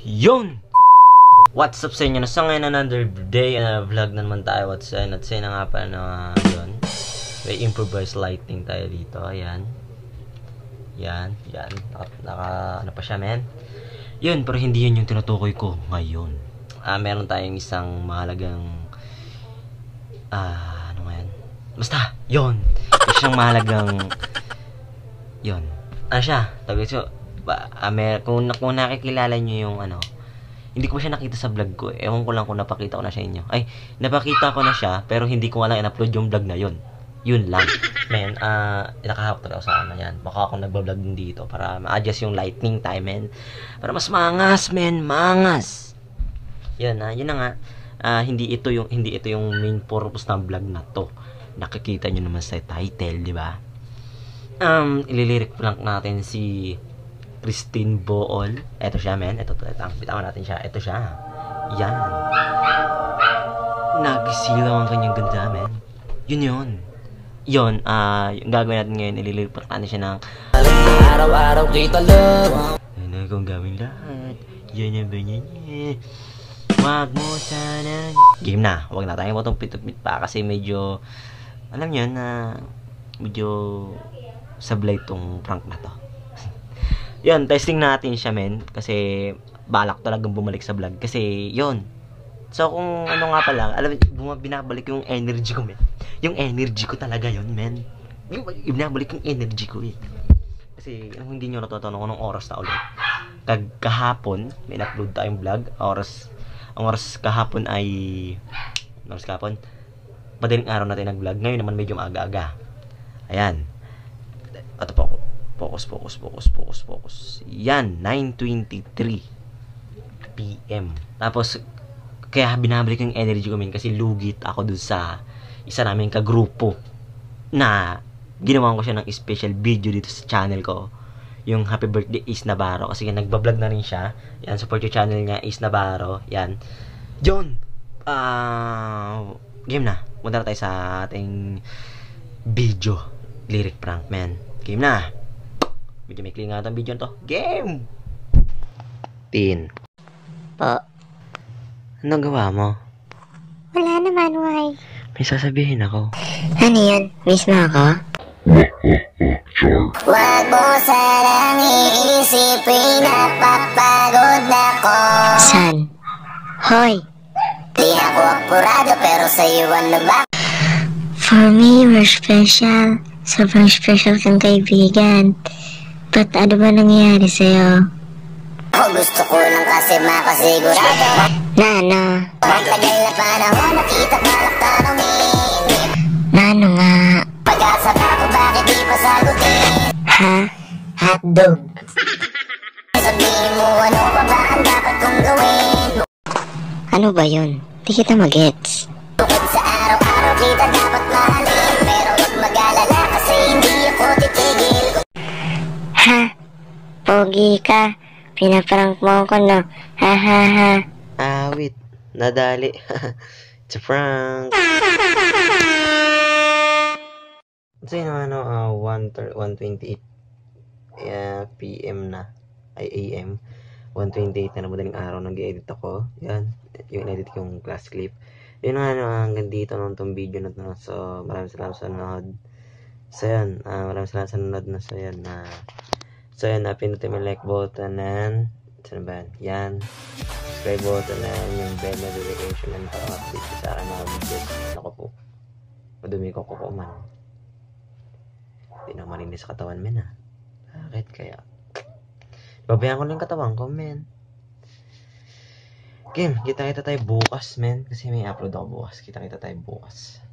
Yun! What's up sa inyo? Nasa ngayon another day, vlog na naman tayo. What's up? At say na nga pa na yun. May improvised lighting tayo dito. Ayan. Yan. Ano pa siya, men? Yun, pero hindi yun yung tinutukoy ko ngayon. Meron tayong isang mahalagang ano nga yan? Basta, yun. Isang mahalagang yun. Ano siya? Kung nakikilala nyo yung ano, hindi ko pa siya nakita sa vlog ko. Ewan ko lang kung napakita ko na sa inyo. Ay, napakita ko na siya, pero hindi ko lang in-upload yung vlog na yun. Yun lang. Men, nakahawak talaga sa ano yan. Baka ako nagbablog din dito para ma-adjust yung lightning time, men. Para mas mangas, men. Mangas. Yun na nga. Hindi ito yung main purpose ng vlog na to. Nakikita nyo naman sa title, di ba? Ililirik lang natin si Christine Bool. Ito siya, men. Bitawan natin siya. Ito siya. Yan. Nagsilaw ang kanyang ganda, men. Yun. Yung gagawin natin ngayon, ililirik natin siya ng araw-araw kita lang. Ano kung gawin lahat? Yan yung ganyan. Wag mo sana. Game na. Wag na tayong matong pitupit pa kasi medyo, alam nyo na, medyo sablay tong prank na to. Yan, testing natin siya, men. Kasi balak talagang bumalik sa vlog. Kasi, yun. So, kung ano nga pala, alam mo, binabalik yung energy ko, men. Yung energy ko talaga yun, men. Binabalik yung energy ko, eh. Kasi, hindi nyo natutunan kung anong oras na ulit. Kahapon, may upload tayong vlog. Ang oras kahapon ay, madaling araw natin nag-vlog. Ngayon naman medyo maaga-aga. Ayan. Ito po ako. Focus. Yan, 9:23 PM. Tapos, kaya binabalik yung energy ko, men, kasi lugit ako dun sa isa namin kagrupo na ginawa ko siya ng special video dito sa channel ko. Yung Happy Birthday Is Navarro. Kasi nagbablog na rin siya. Yan, support yung channel niya, Is Navarro. Yan. John! Game na. Punta na tayo sa ating video. Lyric prank, man. Game na. Medyo may klinga itong video to. Game! Tin. Po. Anong gawa mo? Wala naman, why? May sasabihin ako. Ano yun? Miss mo ako? Wag mo sanang iisipin na papagod na ko. San? Hoy! Di ako apurado pero sa'yo ano ba? For me, we're special. Sobrang special kang kaibigan. Ba't ano ba nangyayari sa'yo? Gusto ko lang kasi makasigurado na matagal na panahon nakita balak tanongin. Nano nga? Pag-asa ka ko bakit di pa sagutin? Ha? Hotdog. Sabihin mo ano pa ba ang dapat kong gawin? Ano ba yun? Di kita magets. Bukod sa araw-araw kita dapat mahalin. Pero wag mag-alala kasi hindi ako titigil. Ha? Pogi ka. Pinaprank mo ako, no? Ha. Wait. Nadali. It's a prank. Kasi ano, 1:28 PM na. Ay, AM. 1:28 na madaling araw. Nag-edit ako. Yan. Yung edit yung class clip. Yun nga, hanggang dito nung itong video na ito. So, maraming salamat sa nanood. So, yan. Maraming salamat sa nanood na. So, yan, pinutin mo yung like button and saan ba yan? Subscribe button and yung bell notification and para-update sa akin mga videos. Ako po. Madumi ko man. Hindi na malinis sa katawan, men, ha? Bakit kaya? Babayan ko lang yung katawan ko, men. Game, kita tayo bukas, men. Kasi may upload ako bukas. Kita tayo bukas.